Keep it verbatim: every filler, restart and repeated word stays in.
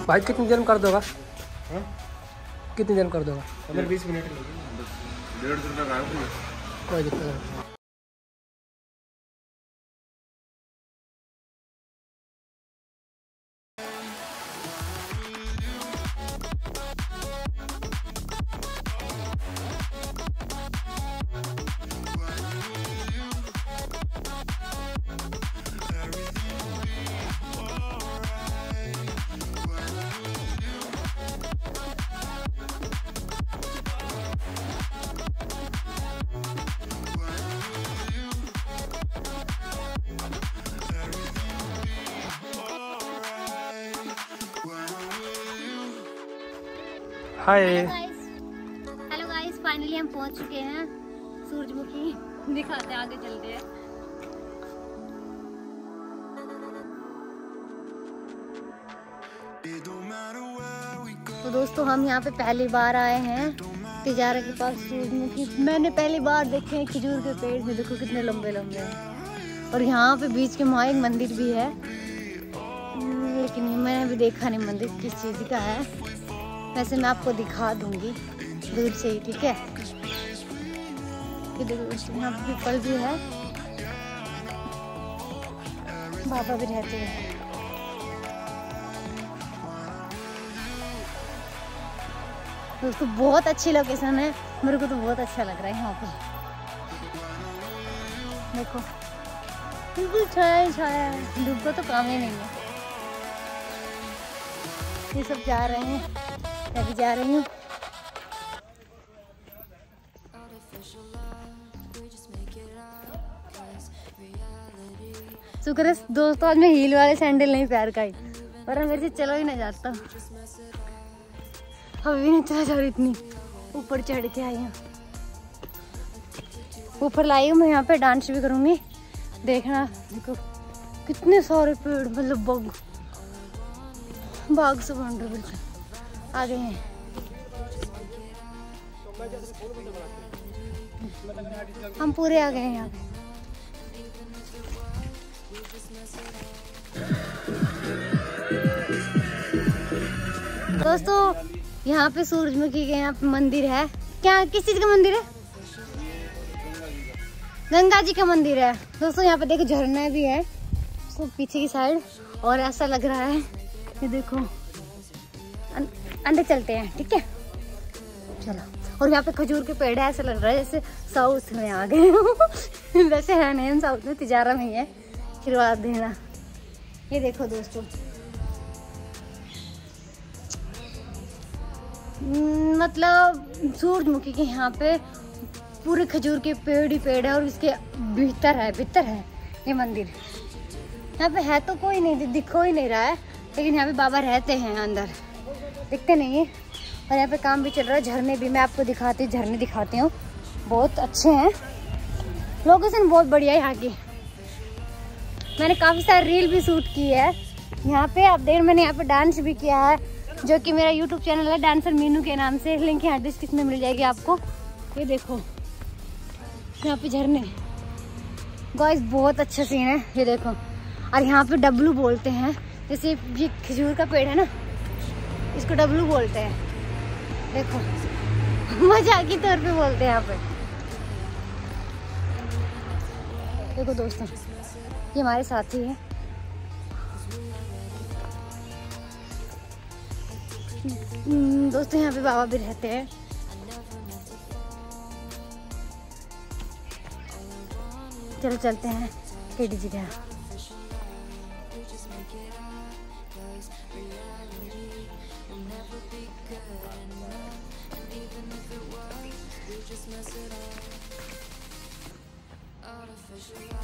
भाई कितनी देर में कर दोगा? कितनी देर में कर दोगा? पंद्रह बीस मिनट लगेगा। डेढ़ सौ रुपये का कोई दिक्कत नहीं। हाय हेलो गाइस, फाइनली हम पहुंच चुके हैं सूरजमुखी। दिखाते हैं, आगे चलते हैं। तो दोस्तों हम यहाँ पे पहली बार आए हैं तिजारा के पास सूरजमुखी। मैंने पहली बार देखे हैं खजूर के पेड़ में, देखो कितने लंबे लंबे हैं। और यहाँ पे बीच के वहाँ एक मंदिर भी है, लेकिन मैंने अभी देखा नहीं मंदिर किस चीज़ का है। वैसे मैं आपको दिखा दूंगी दूर से ही, ठीक है। ये देखो यहाँ पे पीपल भी है, बाबा भी रहते हैं। दोस्तों बहुत अच्छी लोकेशन है, मेरे को तो बहुत अच्छा लग रहा है यहाँ पे। देखो बिल्कुल छाया ही छाया है, धूप का तो काम ही नहीं है। ये सब जा रहे हैं, मैं भी जा रही हूँ। शुक्र है दोस्तों आज मैं हील वाले सैंडल नहीं पैर का ही, पर मेरे से चलो ही ना जाता। अभी नहीं चला जा रही, इतनी ऊपर चढ़ के आई हूँ। ऊपर लाई हूँ मैं, यहाँ पे डांस भी करूँगी। देखना देखो कितने सारे पेड़, मतलब बग बाग से बन रहे, बिल्कुल आ गए हैं। हम पूरे आ गए हैं यहाँ पे। दोस्तों यहाँ पे सूरजमुखी के यहाँ पे मंदिर है। क्या किस चीज का मंदिर है? गंगा जी का मंदिर है। दोस्तों यहाँ पे देखो झरना भी है तो पीछे की साइड, और ऐसा लग रहा है ये देखो। अं, अंदर चलते हैं, ठीक है चलो। और यहाँ पे खजूर के पेड़ है, ऐसा लग रहा है जैसे साउथ में आ गए। वैसे है नहीं, साउथ में तिजारा में ही है। आशीर्वाद देना। ये देखो दोस्तों, मतलब सूरजमुखी के यहाँ पे पूरे खजूर के पेड़ ही पेड़ है, और इसके भीतर है भीतर है ये मंदिर। यहाँ पे है तो कोई नहीं, दिखो ही नहीं रहा है, लेकिन यहाँ पे बाबा रहते हैं अंदर, दिखते नहीं है। और यहाँ पे काम भी चल रहा है। झरने भी मैं आपको दिखाती झरने दिखाती हूँ, बहुत अच्छे हैं। लोकेशन बहुत बढ़िया है यहाँ की। मैंने काफ़ी सारे रील भी शूट की है यहाँ पे। आप देख, मैंने यहाँ पे डांस भी किया है, जो कि मेरा यूट्यूब चैनल है डांसर मीनू के नाम से। लिंक यहाँ डिस्क्रिप्शन में मिल जाएगी आपको। ये देखो यहाँ पे झरने, गाइस बहुत अच्छा सीन है ये देखो। और यहाँ पे डब्लू बोलते हैं, जैसे ये खजूर का पेड़ है ना, इसको डब्लू बोलते हैं। देखो मजाक के तौर पे बोलते हैं यहाँ पे। देखो दोस्तों ये हमारे साथी है। दोस्तों यहाँ पे बाबा भी रहते हैं। चलो चलते हैं केडी जी के यहाँ। Artificial